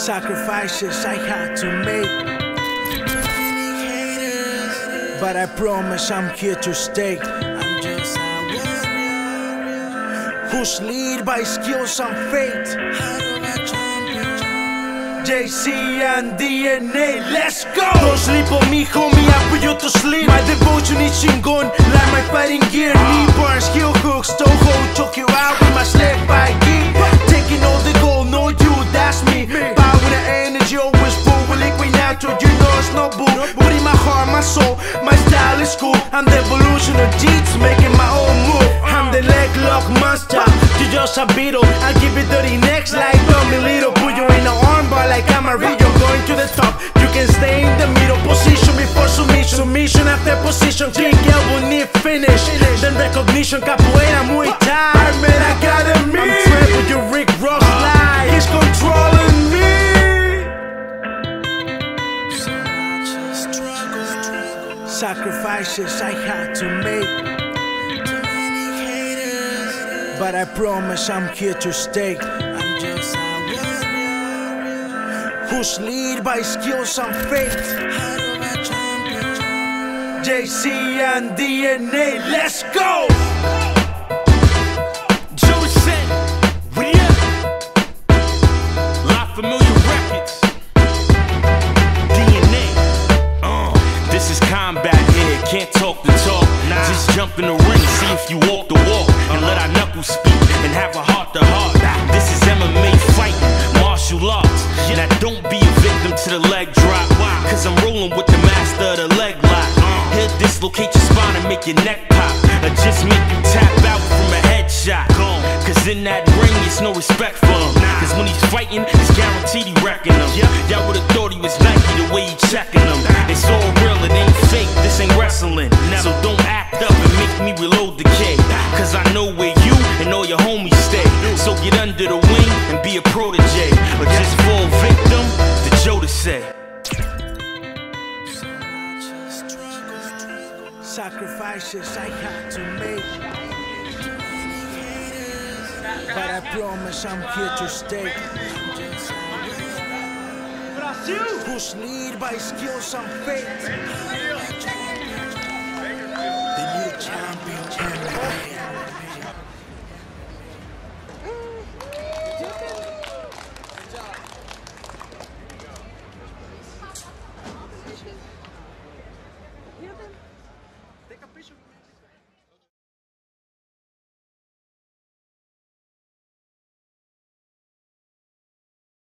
Sacrifices I had to make, but I promise I'm here to stay. I'm just a warrior who's led by skills and faith. JC and DNA, let's go! Don't sleep on me, homie, I put you to sleep. My devotion is chingon, like my fighting gear. Knee burns, heel hooks, toe hold, choke you out with my sled by gear. Taking all the gold, no you, that's me. Power with the energy, always full with liquid natural. You know it's no bull, but in my heart, my soul, my style is cool. I'm the evolution of Jeets, making my own move. I'm the leg lock monster, you just a beetle. I give it dirty next like dummy little. Put you in an armbar like I'm a real. Going to the top, you can stay in the middle. Position before submission, submission after position. King elbow knee finish, then recognition. Capoeira, Muay Thai, man, I got it me. I'm trapped with your Rick Ross life, he's controlling me. Sacrifices I had to make, but I promise I'm here to stay. I'm just a warrior who's led by skills and faith. JC and DNA, let's go! lafamiliarec. DNA. This is combat here, can't talk the talk. Just jump in the ring, see if you walk the walk, and let our knuckles speak and have a heart to heart. This is MMA fighting, martial arts. Now don't be a victim to the leg drop, cause I'm rolling with the master of the leg lock. He'll dislocate your spine and make your neck pop, or just make you tap out from a headshot. Cause in that ring, it's no respect for him, cause when he's fighting, it's guaranteed he wrecking them. Y'all would've thought he was Nike the way he checking them. It's all real, it ain't fake, this ain't wrestling. So don't act up and make me reload the K, cause I know where you and all your homies stay. So get under the wing and be a protege, or just fall victim to Joe to say. Sacrifices I had to make, but I promise I'm here to stay. Who's led by skills and faith. The new champion.